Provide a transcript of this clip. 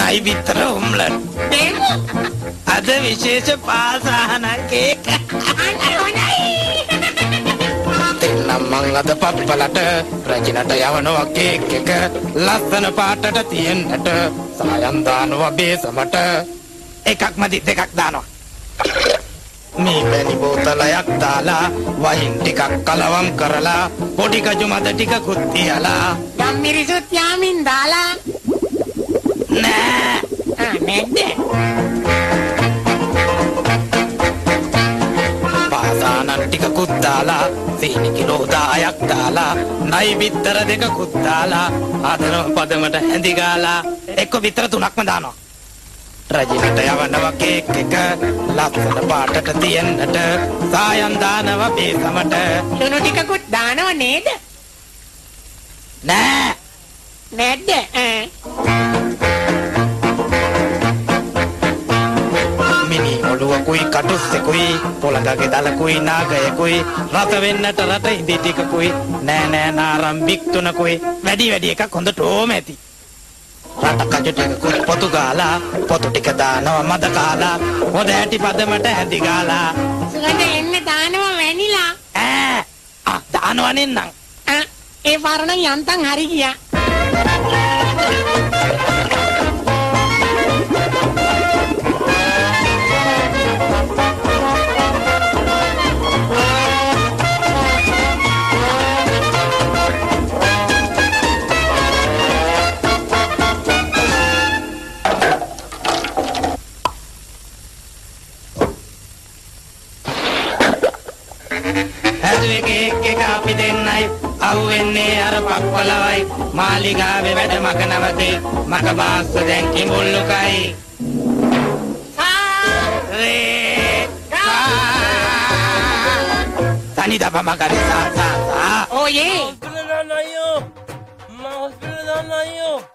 නයි විතර උම්ලට්. දෙමු. අද විශේෂ පාසහන කේක්. තෙන්නම් මං අද පප්පලට රජිනට යවනවා කේක් එක. ලස්සන පාටට තියෙන්නට සායම් දානවා බේසමට. එකක් මදි දෙකක් දානවා. මේ බැනි බෝතලයක් දාලා වහින් ටිකක් කලවම් කරලා පොඩි කජු මද ටිකකුත් තියලා ගම් මිරිසුත් යාමින් දාලා නෑ නැද්ද පාසානන් ටිකකුත් දාලා සීනි කිලෝ 10ක් දාලා නයි බිත්තර දෙකකුත් දාලා ආදරව පදමට හැඳි ගාලා එක්ක බිත්තර 3ක්ම දානවා. රජිනට යවනවා කේක් එක ලස්සන පාටට තියෙන්නට සායම් දානවා බේසමට. ලුණු ටිකකුත් දානව නේද? නෑ නැද්ද? මිනි ඔළුවකුයි කටුස්සෙකුයි පොළඟගේ දලකුයි නාගයකුයි රත වෙන්නට රට ඉඳි ටිකකුයි නෑ නෑ නාරම්බික් තුනකුයි වැඩි එකක් හොඳට ඕම ඇති. රට කජු ටිකකුත් පොතු ගාලා පොතු ටික දානවා මද කාලා හොඳ ඇටි පදමට හැඳි ගාලා සුගඳ එන්න දානවා වැනිලා දානවා නෙන්නම් ඒ පාරණම් යන්තම් හරි ගියා. කේක් එක අපි දෙන්නයි අහුවෙන්නේ අර පක්වලවයි මාලිගාවේ වැඩ මක නවතේ මක බාස්ස දැන් කිඹුල්ලුකයි තනි දපම කරි සා ඕයේ hospital දාන්න අයියෝ